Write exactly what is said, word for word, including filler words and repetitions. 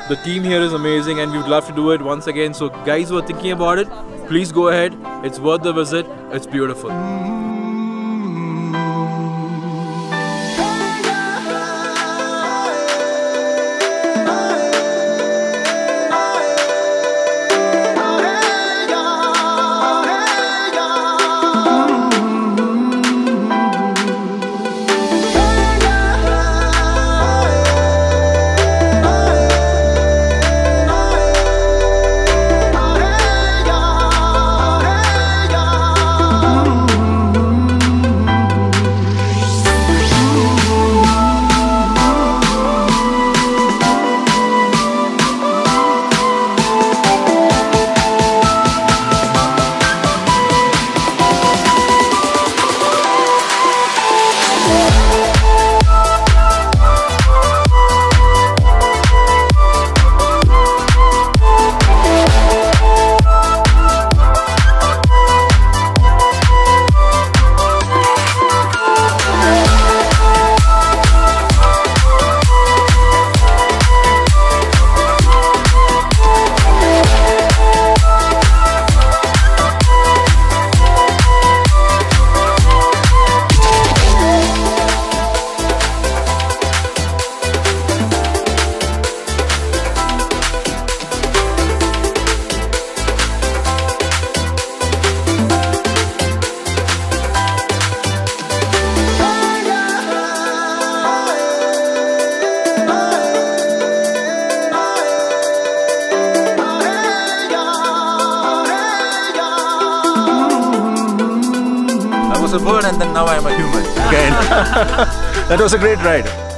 The team here is amazing and we would love to do it once again. So guys who are thinking about it, please go ahead. It's worth the visit. It's beautiful. I was a bird and then now I am a human again. That was a great ride.